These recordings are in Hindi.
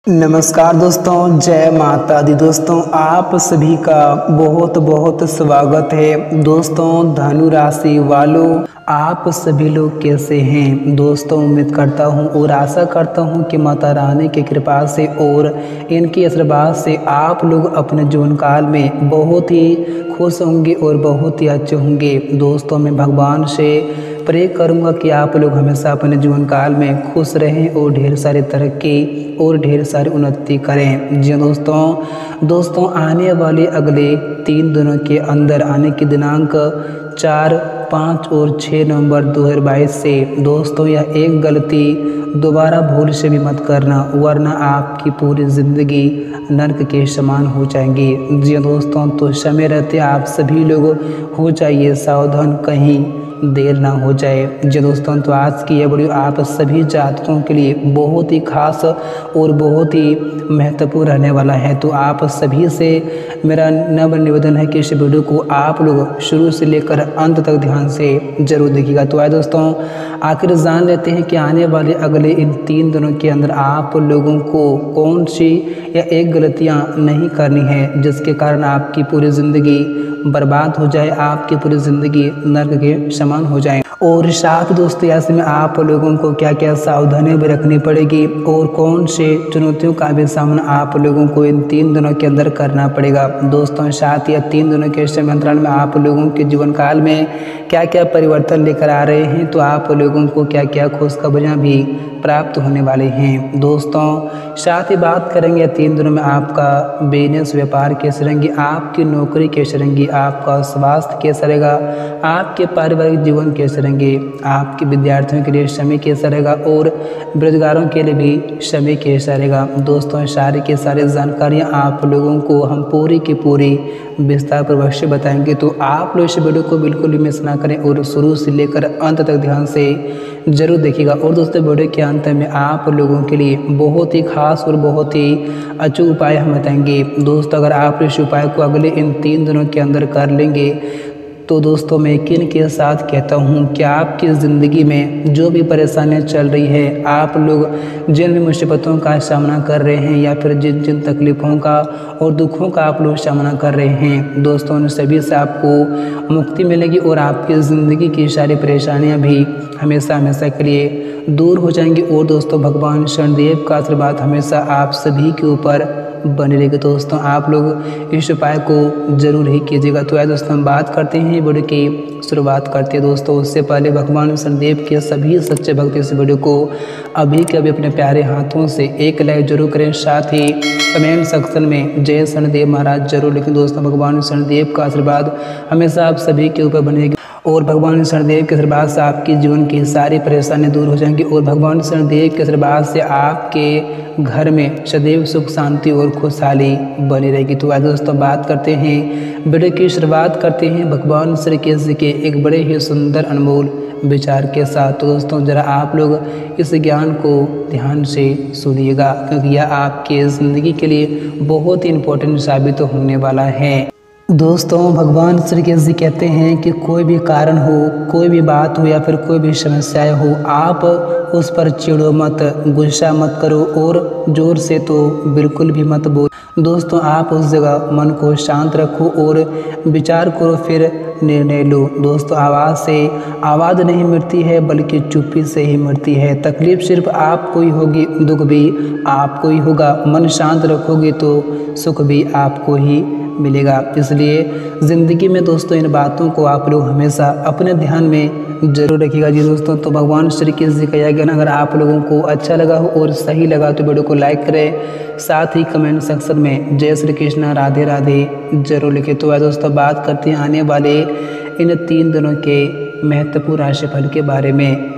नमस्कार दोस्तों, जय माता दी। दोस्तों आप सभी का बहुत बहुत स्वागत है। दोस्तों धनु राशि वालों, आप सभी लोग कैसे हैं? दोस्तों उम्मीद करता हूं और आशा करता हूं कि माता रानी की कृपा से और इनके आशीर्वाद से आप लोग अपने जीवन काल में बहुत ही खुश होंगे और बहुत ही अच्छे होंगे। दोस्तों मैं भगवान से प्रे करूंगा कि आप लोग हमेशा अपने जीवन काल में खुश रहें और ढेर सारी तरक्की और ढेर सारी उन्नति करें। जी दोस्तों आने वाले अगले 3 दिनों के अंदर आने की दिनांक 4, 5 और 6 नवंबर 2022 से दोस्तों यह एक गलती दोबारा भूल से भी मत करना, वरना आपकी पूरी ज़िंदगी नर्क के समान हो जाएंगी। जी दोस्तों, तो समय रहते आप सभी लोग हो जाइए सावधान, कहीं देर ना हो जाए। जी दोस्तों, तो आज की यह वीडियो आप सभी जातकों के लिए बहुत ही खास और बहुत ही महत्वपूर्ण रहने वाला है। तो आप सभी से मेरा नम्र निवेदन है कि इस वीडियो को आप लोग शुरू से लेकर अंत तक ध्यान से जरूर देखिएगा। तो आइए दोस्तों आखिर जान लेते हैं कि आने वाले अगले इन 3 दिनों के अंदर आप लोगों को कौन सी या एक गलतियां नहीं करनी है जिसके कारण आपकी पूरी ज़िंदगी बर्बाद हो जाए, आपकी पूरी ज़िंदगी नर्क के समान हो जाए। और साथ दोस्तों ऐसे में आप लोगों को क्या क्या सावधानियां भी रखनी पड़ेगी और कौन से चुनौतियों का भी सामना आप लोगों को इन 3 दिनों के अंदर करना पड़ेगा। दोस्तों साथ ही 3 दिनों के समय अंतराल में आप लोगों के जीवन काल में क्या क्या परिवर्तन लेकर आ रहे हैं, तो आप लोगों को क्या क्या खुशखबरियाँ भी प्राप्त होने वाले हैं। दोस्तों साथ ही बात करेंगे 3 दिनों में आपका बिजनेस व्यापार कैसे रहेंगे, आपकी नौकरी कैसे रहेंगी, आपका स्वास्थ्य कैसा रहेगा, आपके पारिवारिक जीवन कैसे रहेंगे, आपके विद्यार्थियों के लिए समय कैसा रहेगा और बेरोजगारों के लिए भी समय कैसा रहेगा। दोस्तों सारी की सारी जानकारियाँ आप लोगों को हम पूरी की पूरी विस्तार पूर्वक से बताएंगे। तो आप लोग इस वीडियो को बिल्कुल भी मिस ना करें और शुरू से लेकर अंत तक ध्यान से जरूर देखिएगा। और दोस्तों वीडियो के अंत में आप लोगों के लिए बहुत ही खास और बहुत ही अच्छे उपाय हम बताएंगे। दोस्तों अगर आप इस उपाय को अगले इन 3 दिनों के अंदर कर लेंगे तो दोस्तों मैं यकीन के साथ कहता हूँ कि आपकी ज़िंदगी में जो भी परेशानियाँ चल रही है, आप लोग जिन भी मुसीबतों का सामना कर रहे हैं या फिर जिन जिन तकलीफ़ों का और दुखों का आप लोग सामना कर रहे हैं, दोस्तों उन सभी से आपको मुक्ति मिलेगी और आपकी ज़िंदगी की सारी परेशानियाँ भी हमेशा हमेशा के लिए दूर हो जाएंगी। और दोस्तों भगवान शनिदेव का आशीर्वाद हमेशा आप सभी के ऊपर बने रहेगी। दोस्तों आप लोग इस उपाय को जरूर ही कीजिएगा। तो आइए दोस्तों हम बात करते हैं वीडियो की शुरुआत करते हैं। दोस्तों उससे पहले भगवान शनिदेव के सभी सच्चे भक्त इस वीडियो को अभी के अभी अपने प्यारे हाथों से एक लाइक जरूर करें, साथ ही कमेंट सेक्शन में जय शनिदेव महाराज जरूर लिखें। दोस्तों भगवान शनिदेव का आशीर्वाद हमेशा आप सभी के ऊपर बनेगी और भगवान शनिदेव के आशीर्वाद से आपकी जीवन की सारी परेशानियां दूर हो जाएंगी और भगवान शनिदेव के आशीर्वाद से आपके घर में सदैव सुख शांति और खुशहाली बनी रहेगी। तो आज दोस्तों बात करते हैं, वीडियो की शुरुआत करते हैं भगवान श्री कृष्ण के एक बड़े ही सुंदर अनमोल विचार के साथ। तो दोस्तों ज़रा आप लोग इस ज्ञान को ध्यान से सुनिएगा क्योंकि यह आपके ज़िंदगी के लिए बहुत ही इम्पोर्टेंट साबित होने वाला है। दोस्तों भगवान श्री कृष्ण जी कहते हैं कि कोई भी कारण हो, कोई भी बात हो या फिर कोई भी समस्याएं हो, आप उस पर चिढ़ो मत, गुस्सा मत करो और ज़ोर से तो बिल्कुल भी मत बोलो। दोस्तों आप उस जगह मन को शांत रखो और विचार करो, फिर निर्णय लो। दोस्तों आवाज़ से आवाज़ नहीं मिटती है बल्कि चुप्पी से ही मिटती है। तकलीफ सिर्फ आपको ही होगी, दुख भी आपको ही होगा। मन शांत रखोगे तो सुख भी आपको ही मिलेगा। इसलिए ज़िंदगी में दोस्तों इन बातों को आप लोग हमेशा अपने ध्यान में जरूर रखिएगा। जी दोस्तों, तो भगवान श्री कृष्ण जी का यह ज्ञान अगर आप लोगों को अच्छा लगा हो और सही लगा तो वीडियो को लाइक करें, साथ ही कमेंट सेक्शन में जय श्री कृष्ण राधे राधे जरूर लिखें। तो वह दोस्तों बात करते हैं आने वाले इन 3 दिनों के महत्वपूर्ण राशिफल के बारे में।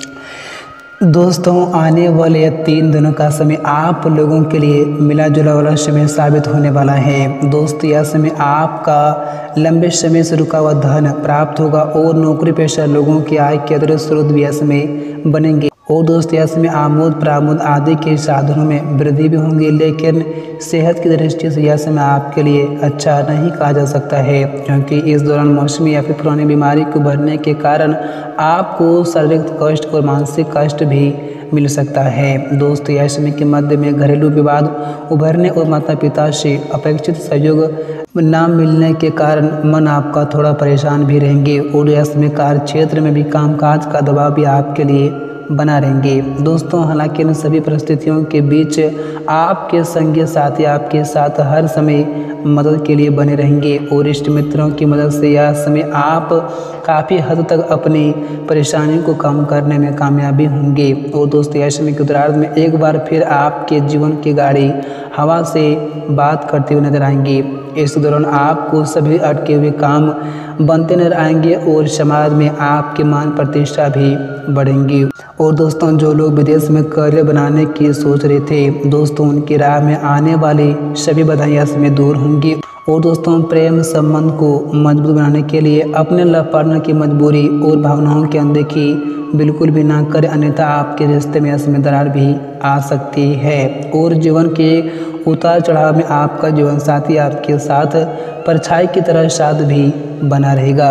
दोस्तों आने वाले 3 दिनों का समय आप लोगों के लिए मिला जुला वाला समय साबित होने वाला है। दोस्तों यह समय आपका लंबे समय से रुका हुआ धन प्राप्त होगा और नौकरी पेशा लोगों की आय के अतिरिक्त स्रोत भी यह समय बनेंगे। और दोस्तों यह समय आमोद प्रामोद आदि के साधनों में वृद्धि भी होंगी, लेकिन सेहत की दृष्टि से यह समय आपके लिए अच्छा नहीं कहा जा सकता है क्योंकि इस दौरान मौसमी या फिर पुरानी बीमारी को बढ़ने के कारण आपको शारीरिक कष्ट और मानसिक कष्ट भी मिल सकता है। दोस्तों यह समय के मध्य में घरेलू विवाद उभरने और माता पिता से अपेक्षित सहयोग न मिलने के कारण मन आपका थोड़ा परेशान भी रहेंगे और यह समय कार्य क्षेत्र में भी कामकाज का दबाव भी आपके लिए बना रहेंगे। दोस्तों हालांकि इन सभी परिस्थितियों के बीच आपके संगी साथी आपके साथ हर समय मदद के लिए बने रहेंगे और इष्ट मित्रों की मदद से यह समय आप काफ़ी हद तक अपनी परेशानियों को कम करने में कामयाबी होंगे। और दोस्तों यह समय के उत्तरार्ध में एक बार फिर आपके जीवन की गाड़ी हवा से बात करते हुए नजर आएंगी। इस दौरान आपको सभी अटके हुए काम बनते नजर आएंगे और समाज में आपके मान प्रतिष्ठा भी बढ़ेंगी। और दोस्तों जो लोग विदेश में करियर बनाने की सोच रहे थे दोस्तों उनकी राह में आने वाली सभी बाधाएं इसमें दूर होंगी। और दोस्तों प्रेम संबंध को मजबूत बनाने के लिए अपने लव पार्टनर की मजबूरी और भावनाओं की अनदेखी बिल्कुल भी ना करें, अन्यथा आपके रिश्ते में इसमें दरार भी आ सकती है। और जीवन के उतार चढ़ाव में आपका जीवन साथी आपके साथ परछाई की तरह साथ भी बना रहेगा।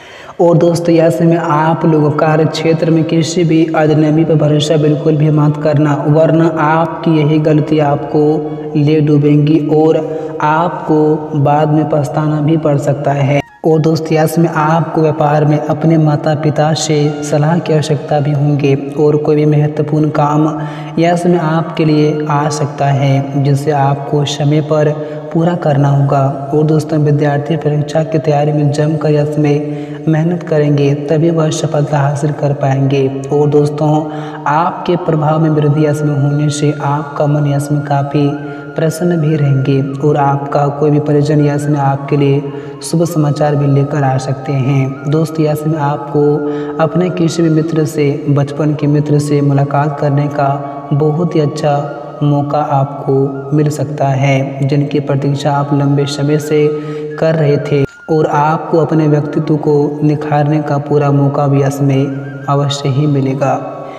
और दोस्तों यह समय आप लोगों कार्य क्षेत्र में किसी भी अजनबी पर भरोसा बिल्कुल भी मत करना, वरना आपकी यही गलती आपको ले डूबेंगी और आपको बाद में पछताना भी पड़ सकता है। और दोस्त यह समय आपको व्यापार में अपने माता पिता से सलाह की आवश्यकता भी होंगे और कोई भी महत्वपूर्ण काम यह समय आपके लिए आ सकता है जिसे आपको समय पर पूरा करना होगा। और दोस्तों विद्यार्थी परीक्षा की तैयारी में जमकर यह समय मेहनत करेंगे तभी वह सफलता हासिल कर पाएंगे। और दोस्तों आपके प्रभाव में वृद्धि इसमें होने से आपका मन इसमें काफ़ी प्रसन्न भी रहेंगे और आपका कोई भी परिजन इसमें आपके लिए शुभ समाचार भी लेकर आ सकते हैं। दोस्त इसमें आपको अपने किसी भी मित्र से बचपन के मित्र से मुलाकात करने का बहुत ही अच्छा मौका आपको मिल सकता है जिनकी प्रतीक्षा आप लंबे समय से कर रहे थे और आपको अपने व्यक्तित्व को निखारने का पूरा मौका भी इसमें अवश्य ही मिलेगा।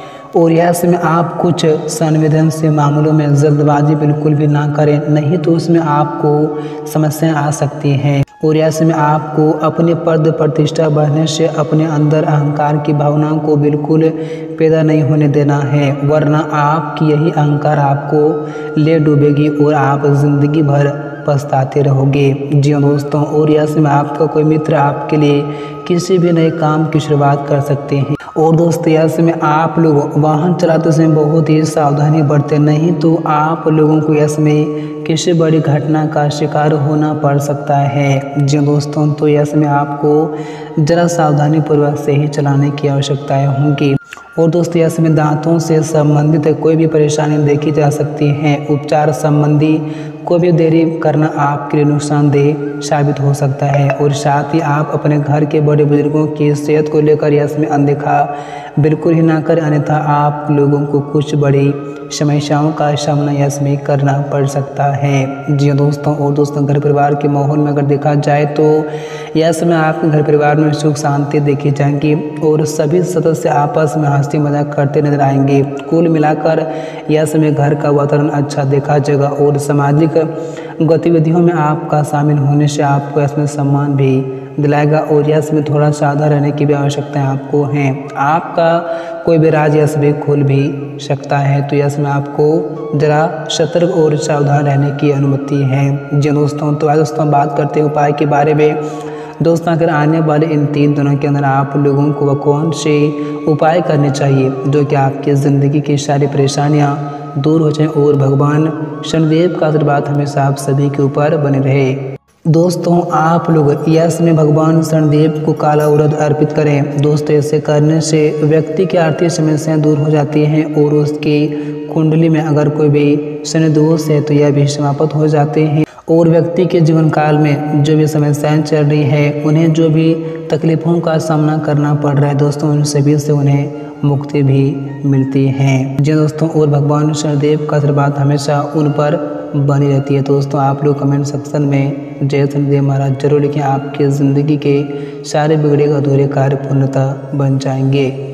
और यह समय आप कुछ संवेदनशील मामलों में जल्दबाजी बिल्कुल भी ना करें, नहीं तो उसमें आपको समस्याएं आ सकती हैं। और यह समय आपको अपने पद प्रतिष्ठा बढ़ने से अपने अंदर अहंकार की भावनाओं को बिल्कुल पैदा नहीं होने देना है, वरना आपकी यही अहंकार आपको ले डूबेगी और आप जिंदगी भर पछताते रहोगे। जी दोस्तों और यह समय आपका कोई मित्र आपके लिए किसी भी नए काम की शुरुआत कर सकते हैं। और दोस्तों यह समय आप लोग वाहन चलाते समय बहुत ही सावधानी बरतें, नहीं तो आप लोगों को यह समय किसी बड़ी घटना का शिकार होना पड़ सकता है। जी दोस्तों तो यह समय आपको जरा सावधानी पूर्वक से ही चलाने की आवश्यकताएं होंगी। और दोस्तों यह समय दांतों से संबंधित कोई भी परेशानी देखी जा सकती है। उपचार संबंधी कोई भी देरी करना आपके लिए नुकसानदेह साबित हो सकता है। और साथ ही आप अपने घर के बड़े बुजुर्गों की सेहत को लेकर इसमें अनदेखा बिल्कुल ही ना करें, अन्यथा आप लोगों को कुछ बड़ी समस्याओं का सामना इसमें करना पड़ सकता है। जी दोस्तों और दोस्तों घर परिवार के माहौल में अगर देखा जाए तो यह समय आपके घर परिवार में सुख शांति देखी जाएंगी और सभी सदस्य आपस में हंसी मजाक करते नजर आएंगे। कुल मिलाकर यह समय घर का वातावरण अच्छा देखा जाएगा और सामाजिक गतिविधियों में आपका शामिल होने से आपको इसमें सम्मान भी दिलाएगा। और यह समय थोड़ा सावधान रहने की भी आवश्यकताएं आपको हैं। आपका कोई भी राज यह समय खुल भी सकता है, तो यह समय आपको जरा सतर्क और सावधान रहने की अनुमति है। जी दोस्तों तो आज दोस्तों बात करते हैं उपाय के बारे में। दोस्तों अगर आने वाले इन 3 दिनों के अंदर आप लोगों को कौन से उपाय करने चाहिए जो कि आपकी ज़िंदगी की सारी परेशानियां दूर हो जाएं और भगवान शनिदेव का आशीर्वाद हमेशा आप सभी के ऊपर बने रहे। दोस्तों आप लोग यश में भगवान शनिदेव को काला उड़द अर्पित करें। दोस्तों ऐसे करने से व्यक्ति की आर्थिक समस्याएं दूर हो जाती हैं और उसकी कुंडली में अगर कोई भी शनि दोष है तो यह भी समाप्त हो जाते हैं। और व्यक्ति के जीवन काल में जो भी समस्याएं चल रही है, उन्हें जो भी तकलीफ़ों का सामना करना पड़ रहा है दोस्तों, उन सभी से उन्हें मुक्ति भी मिलती है। जी दोस्तों और भगवान शनिदेव का आशीर्वाद हमेशा उन पर बनी रहती है। दोस्तों आप लोग कमेंट सेक्शन में जय शनिदेव महाराज जरूर लिखें, आपके ज़िंदगी के सारे बिगड़े अधूरे कार्य पूर्णतः बन जाएंगे।